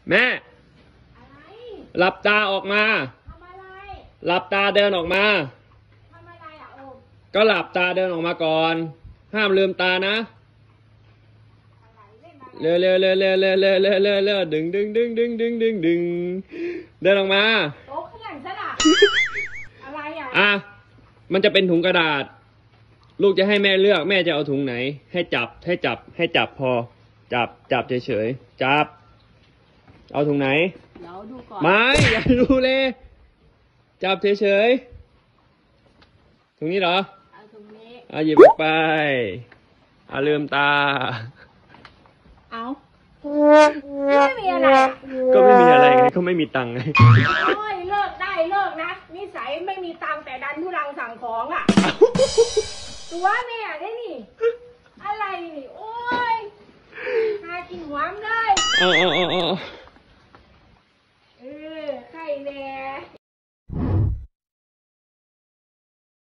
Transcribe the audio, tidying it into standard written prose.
แม่หลับตาออกมาหลับตาเดินออกมาก็หลับตาเดินออกมาก่อนห้ามลืมตานะเร็วเร็วเร็วเร็วเร็วเร็วเร็วเร็วเร็วดึงดึงดึงดึงดึงดึงดึงเดินออกมาโต๊ะขยันซะละอะไรมันจะเป็นถุงกระดาษลูกจะให้แม่เลือกแม่จะเอาถุงไหนให้จับพอจับเฉยๆจับเอาถุงไหนเดี๋ยวดูก่อนไม่อย่าดูเลยจับเฉยๆถุงนี้เหรอเอาถุงนี้หยิบออกไปลืมตาเอาไม่มีอะไรก็ไม่มีอะไรไงก็ไม่มีตังค์ไงโอ้ยเลิกได้เลิกนะนิสัยไม่มีตังค์แต่ดันทุรังสั่งของตัวแม่ได้นี่อะไรนี่โอ้ยหากินหัวมได้ใครแน่